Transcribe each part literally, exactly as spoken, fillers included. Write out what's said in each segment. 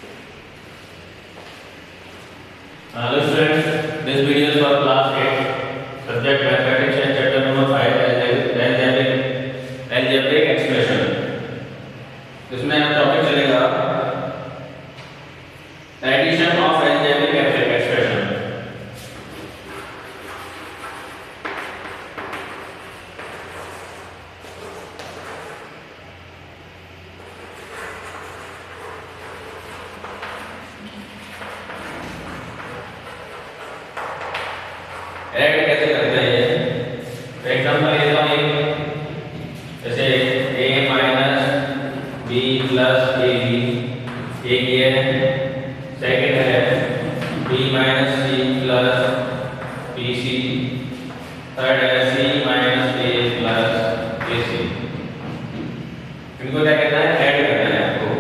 Hello students, this video is for class eight, subject mathematics and chapter number five, algebraic algebraic expression. इसमें topic चलेगा addition of algebraic expression. Add कैसे करते हैं ये? Example लेता हूँ एक, जैसे a minus b plus a b, एक ये सेकंड है b minus c plus b c, third है c minus a plus a c. इनको क्या कहना है? ऐड करना है आपको.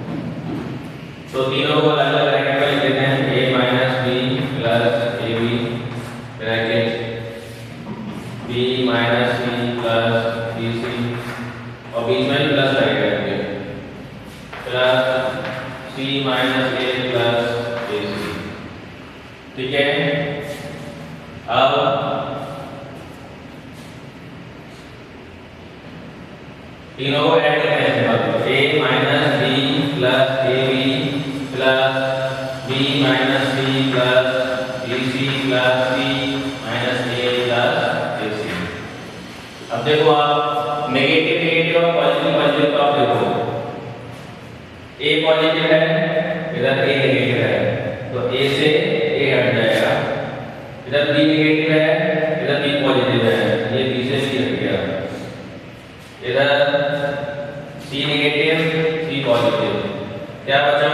तो तीनों को अलग अलग रेक्टेंगल देते हैं, a minus b plus a b bracket b minus c plus b c, और बीच में प्लस लगेगा plus c minus a plus a c. ठीक है. अब तीनों को ऐड करते हैं. a minus b plus a b plus b minus c plus b c plus c minus a plus a c. अब देखो आप नेगेटिव नेगेटिव और पॉजिटिव पॉजिटिव का देखो. a पॉजिटिव है, इधर a नेगेटिव है, तो a से a हट जाएगा. इधर b नेगेटिव है, इधर b पॉजिटिव है, ये b से c हट गया. इधर c नेगेटिव, c पॉजिटिव, क्या बचा?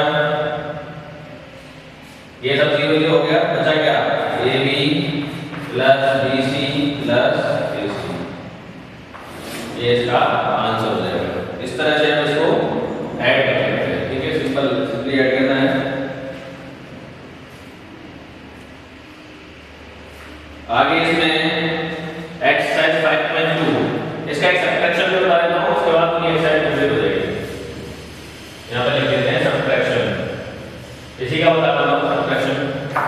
ये सब जीरो जीरो हो गया. बचा क्या? ab plus bc plus ac. ये इसका आंसर हो जाएगा. इस तरह से हम इसको ऐड कर सकते हैं. ठीक है, सिंपल सिंपली ऐड करना है. आगे इसमें एक्सरसाइज फाइव पॉइंट टू, इसका एक सब्ट्रैक्शन भी बता देता हूँ, उसके बाद पूरी एक्सरसाइज कंप्लीट हो जाएगी. यहाँ पर लिख देते हैं सब्ट्रैक्शन. इसी का बताता हूँ subtraction.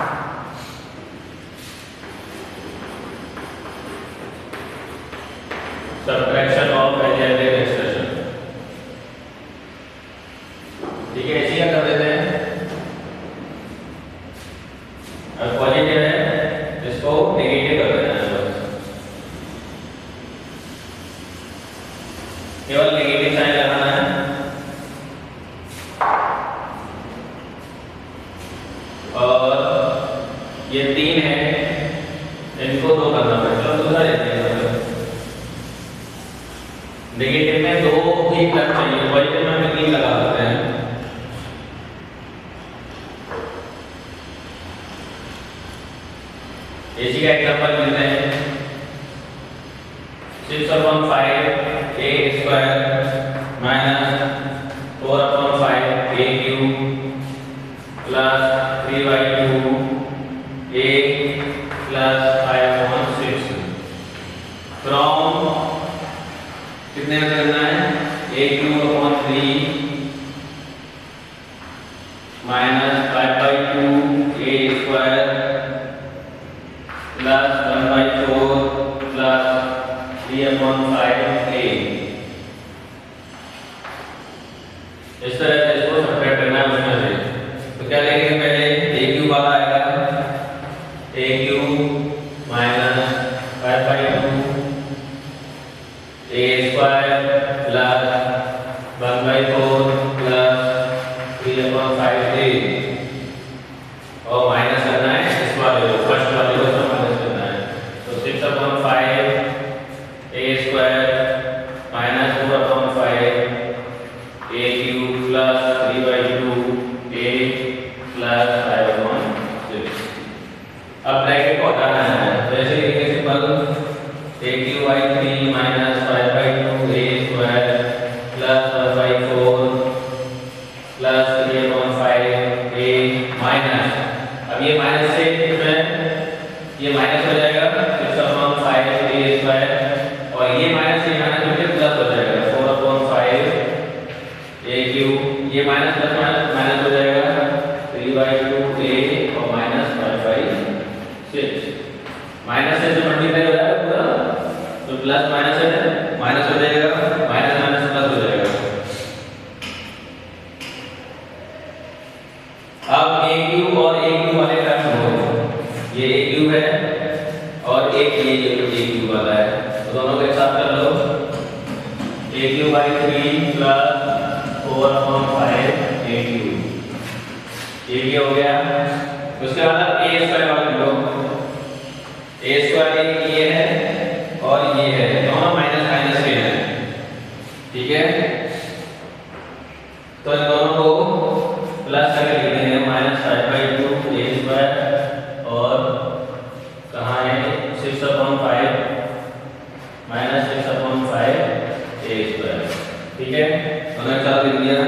Subtraction of algebraic expression. ठीक है, इसी का कर देते हैं. अब पॉजिटिव है, इसको नेगेटिव कर देना है. बस केवल नेगेटिव साइन लगाना है. और ये तीन है, इनको दो करना पड़ेगा. दूसरा देते हैं. नेगेटिव में दो ही प्लस चाहिए, पॉजिटिव में हम तीन लगा सकते हैं. इसी का एग्जांपल मिलते हैं. Six upon five a square minus four upon five a cube plus three by two a plus five upon six. From कितने में करना है? A cube upon three minus five by two a square plus one by four plus three upon five a. इस तरह से इसको subtract करना है उसमें से. तो क्या लेंगे? पहले ए क्यूब वाला आएगा, a cube minus five by two a square plus one by four plus three upon five a. और माइनस करना है इस वाले को, फर्स्ट वाले को तो माइनस करना है. तो six upon five a square minus four upon five a cube plus three by two a plus five upon six. अब ब्रैकेट को हटाना है. तो ऐसे लिखेंगे simple a cube by three minus five by two a square plus one by four plus three upon five a minus. अब ये minus से इसमें ये माइनस हो जाएगा six upon five a square, और ये माइनस से माइनस होकर प्लस हो जाएगा four upon five a cube. ये माइनस प्लस माइनस माइनस हो जाएगा प्लस माइनस है, माइनस हो जाएगा, माइनस माइनस प्लस हो जाएगा। अब ए क्यूब और ए क्यूब वाले टर्म हो, ये ए क्यूब है और एक ये ए क्यूब वाला है, तो दोनों को एक साथ कर लो। A cube by three plus four upon five a cube, ये भी हो गया। उसके बाद ए स्क्वायर वाला लो, ए स्क्वायर एक ये है और ये है, दोनों माइनस माइनस के हैं, ठीक है। तो इन दोनों को प्लस करके लिख देंगे, minus five by two a square और कहाँ है six upon five minus six upon five a square, ठीक है। उन्होंने चार लिख दिया।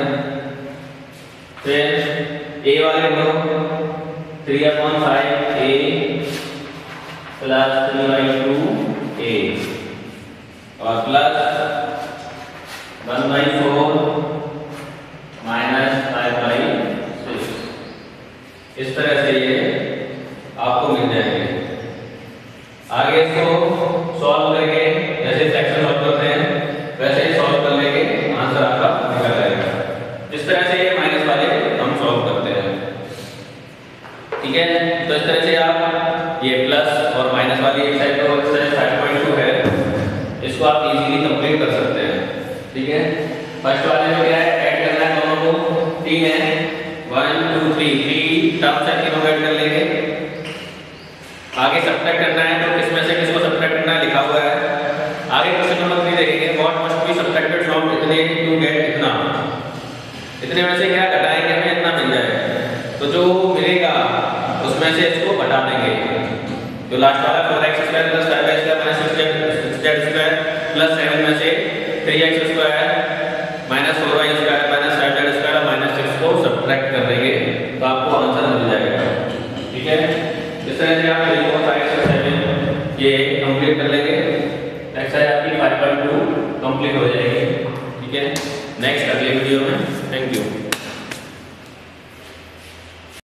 फिर ए वाले लो, three upon five a plus three by two a और plus one by four minus five by six, इस तरह से ये आपको मिल जाएंगे। आगे इसको सॉल्व करके जैसे फ्रैक्शन सॉल्व करते हैं वैसे ही सॉल्व कर लेंगे, आंसर आपका निकल जाएगा। इस तरह से ये माइनस वाले हम सॉल्व करते हैं, ठीक है। तो इस तरह से आप ये प्लस और माइनस वाली एक्सरसाइज को एक्सरसाइज फाइव पॉइंट टू है, इसको आप इजीली कंप्लीट कर सकते हैं, ठीक है। फर्स्ट वाले में क्या है, ऐड करना है दोनों को, तीन है, one two three, three terms है, तीनों ऐड कर लेंगे। आगे सब्ट्रैक्ट करना है, तो किसमें से किसको सब्ट्रैक्ट करना है लिखा हुआ है। आगे क्वेश्चन नंबर थ्री देखेंगे, what must be subtracted from इतने टू गेट इतना, इतने में से क्या घटाएंगे हमें इतना मिल जाएगा, तो जो मिलेगा उसमें से इसको घटा देंगे। जो लास्ट वाला four x square plus five x square minus six z square plus seven में से three x square minus four y square minus five z square और माइनस सिक्स को सब्ट्रैक्ट कर देंगे, तो आपको आंसर मिल जाएगा, ठीक है। इस तरह से आप three four five six seven ये कंप्लीट कर लेंगे, एक्सरसाइज आपकी फाइव पॉइंट टू कंप्लीट हो जाएगी, ठीक है। नेक्स्ट अगले वीडियो में, थैंक यू।